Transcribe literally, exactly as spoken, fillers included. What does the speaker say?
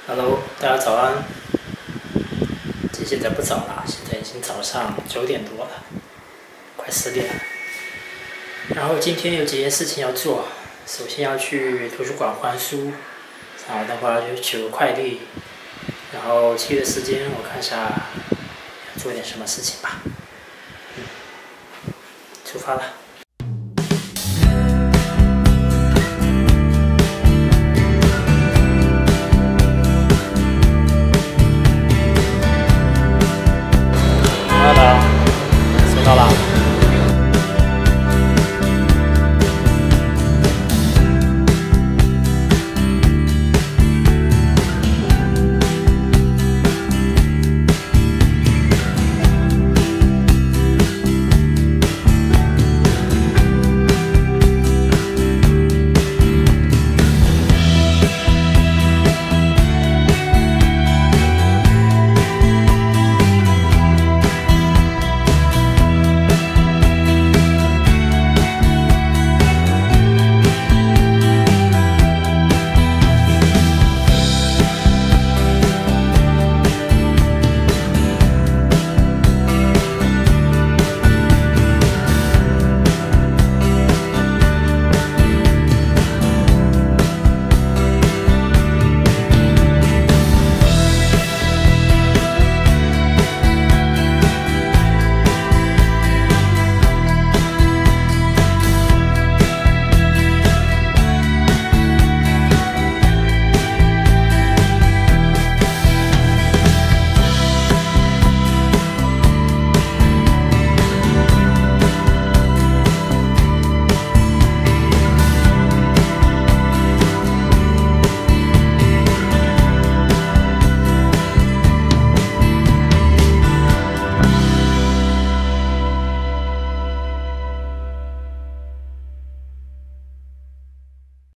Hello，大家早安。其实现在不早了，现在已经早上九点多了，快十点了。然后今天有几件事情要做，首先要去图书馆还书，然后等会儿就取个快递，然后其余的时间我看一下要做点什么事情吧。嗯，出发了。